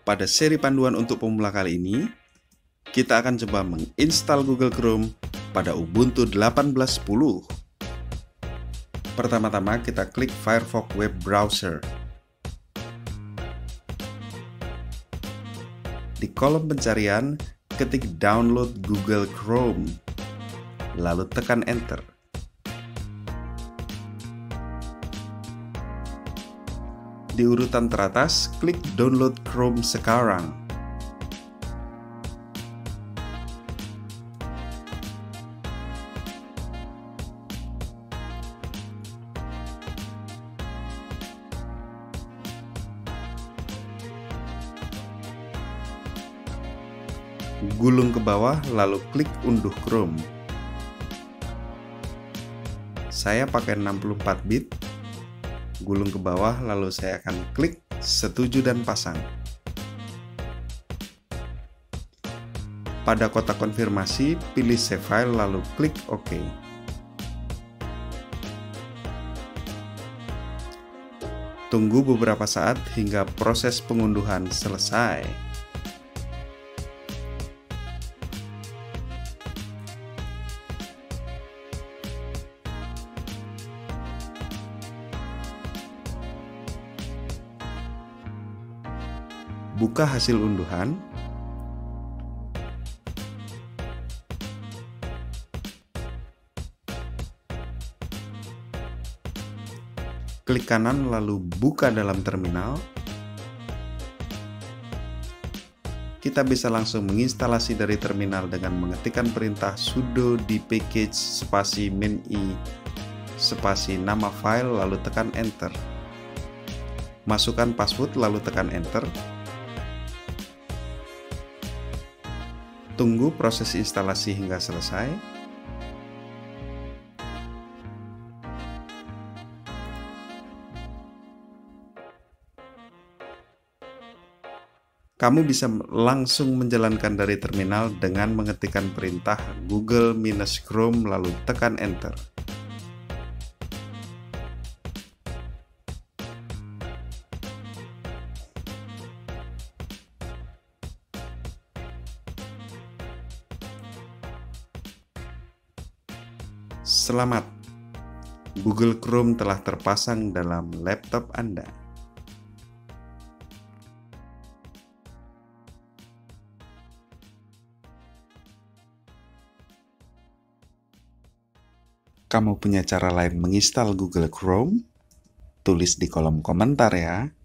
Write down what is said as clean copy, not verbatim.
Pada seri panduan untuk pemula kali ini, kita akan coba menginstal Google Chrome pada Ubuntu 18.10. Pertama-tama kita klik Firefox Web Browser. Di kolom pencarian, ketik download Google Chrome, lalu tekan Enter. Di urutan teratas, klik download Chrome sekarang. Gulung ke bawah lalu klik unduh Chrome. Saya pakai 64 bit. Gulung ke bawah lalu saya akan klik setuju dan pasang. Pada kotak konfirmasi, pilih save file lalu klik OK. Tunggu beberapa saat hingga proses pengunduhan selesai. Buka hasil unduhan. Klik kanan lalu buka dalam terminal. Kita bisa langsung menginstalasi dari terminal dengan mengetikkan perintah sudo dpkg spasi -i spasi nama file lalu tekan enter. Masukkan password lalu tekan enter. Tunggu proses instalasi hingga selesai. Kamu bisa langsung menjalankan dari terminal dengan mengetikkan perintah Google-Chrome lalu tekan enter. Selamat, Google Chrome telah terpasang dalam laptop Anda. Kamu punya cara lain menginstal Google Chrome? Tulis di kolom komentar ya.